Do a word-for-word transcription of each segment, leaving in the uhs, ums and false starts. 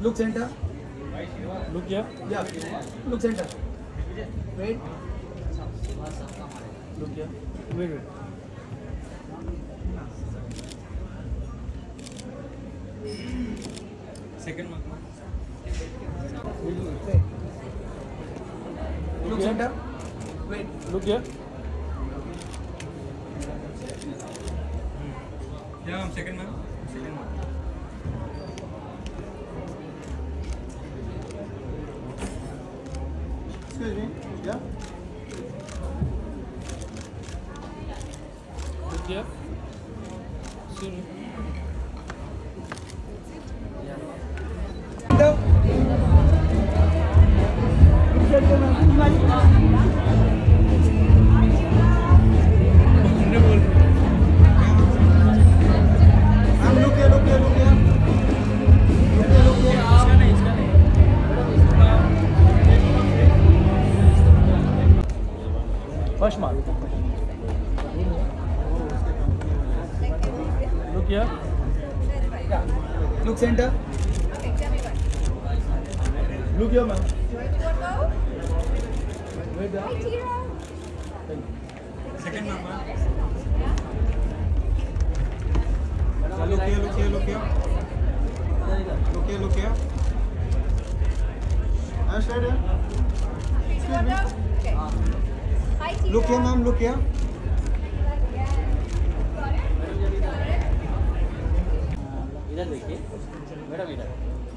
Look center. Look here. Yeah. Look center. Wait. Look here. Wait, wait. Second mark. Wait. Look here. center. Wait. Look here. Yeah, ma'am. Second mark. Second mark. Excuse me. Yeah. Look here. See me. First mark. Look here. Look center. Look here, ma'am. Wait there. Second mark, ma'am. Look here, look here, look here. Look here, look here. I'm straight here. Excuse me. Look here, ma'am, look here. इधर देखिए madam इधर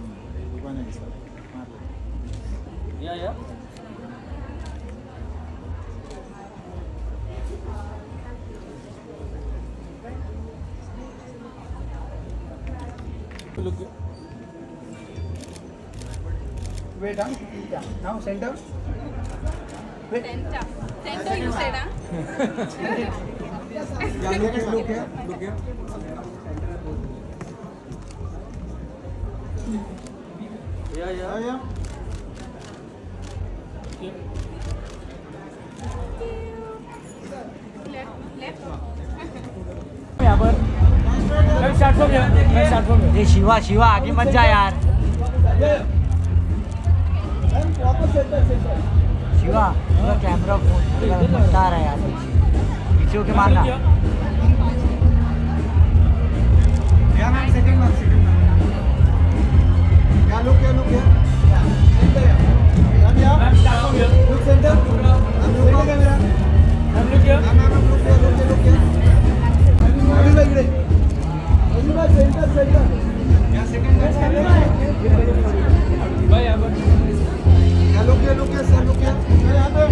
या या Look here. Wait, huh? Yeah. Now center. Wait. Center. Center you said, huh? Yeah, look here, look here, look here. या या Yeah, yeah. Here. Left. Left. यहाँ पर मैं स्टार्ट फ्रॉम यहाँ मैं स्टार्ट फ्रॉम ये शिवा शिवा आगे मत जा यार Yeah. And proper center, center. Shiva पूरा कैमरा फोन बता रहा है यार पीछे होके मारना Yeah, ma'am, second mark, second mark. Yeah, look here, look here. Yeah, center, yeah. Ma'am, yeah. Ma'am start from here. Look center. Ma'am, look at the camera. Ma'am look here. Ma'am, ma'am, look here, look here, look here. Abhi bhai, great. Abhi bhai, center, center. Yeah, second mark, second mark. भाई यहाँ पर Yeah, look here, look here, sir, look here. Yeah, यहाँ पे.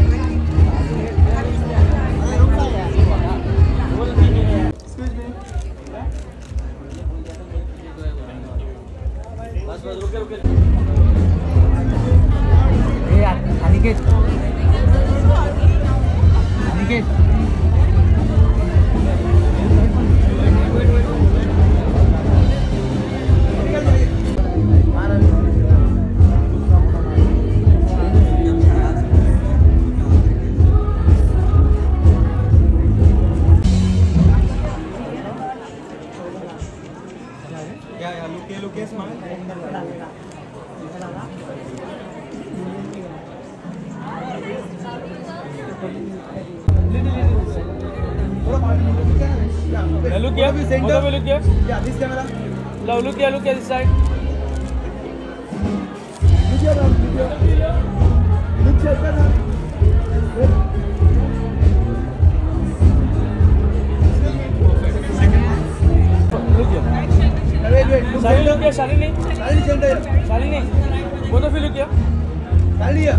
अरे, रुक जा यार. Excuse me. बस बस रुके रुके ए यार Aniket Aniket Yeah, yeah, look here, look here, smile. Now look here. Both of you look here. Yeah, this camera. Now look here. Look here this side. Look here, ma'am, look here. Look center, ma'am. Wait. Look here. Wait, wait, look Shalini, look center. here. Shalini. Shalini, center here. Shalini. Both of you look here. Shalini here.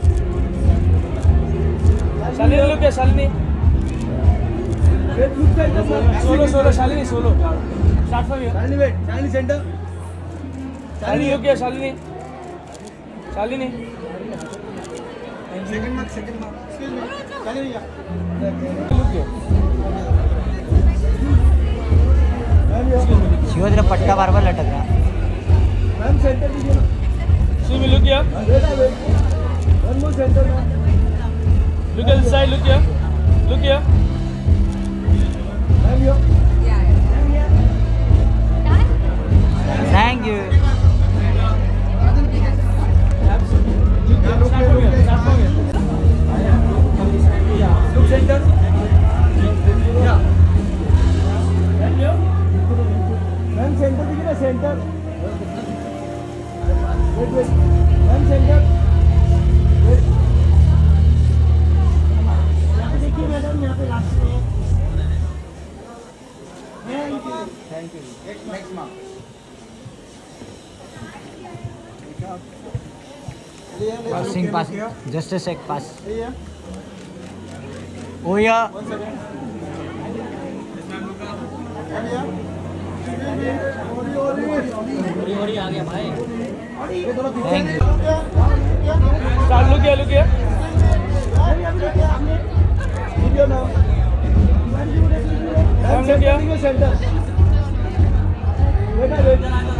Shalini, look here. Shalini. Wait, look center, sir. Solo, solo. Shalini, solo. Start from here. Shalini, wait. Shalini, center. Shalini, look here. Shalini. Shalini. Second mark, second mark. Excuse me. Shalini, yeah. Look here. Ma'am, here. Shiva तेरा पट्टा बार बार लटक रहा है Ma'am, center दीजिए ना. See me. Look here. Wait, wait. One more center, ma'am. Look at this side. Look here. Look here. Ma'am, here. Yeah. Done? Thank you देखिए center wait wait ma'am center wait यहाँ पे देखिए madam यहाँ पे last में thank you next next mark Passing, pass. Just a sec, pass. Yeah. Oh yeah. One second. And yeah. ओरी ओरी आ गया भाई. ये थोड़ा पीछे. Thank you. स्टार्ट लुक किया लुक किया वीडियो ना. हम लोग क्या सेंटर वेट वेट